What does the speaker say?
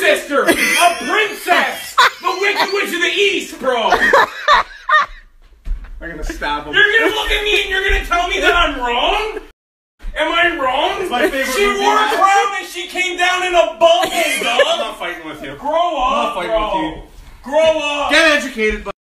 sister, a princess, the Wicked Witch of the East, bro. I'm gonna stab him. You're gonna look at me and you're gonna tell me that I'm wrong? Am I wrong? It's my favorite she movie. wore a crown and she came down in a bubble, dog. I'm not fighting with you. Grow up, I'm not fighting with you. Grow up. Get educated, bud.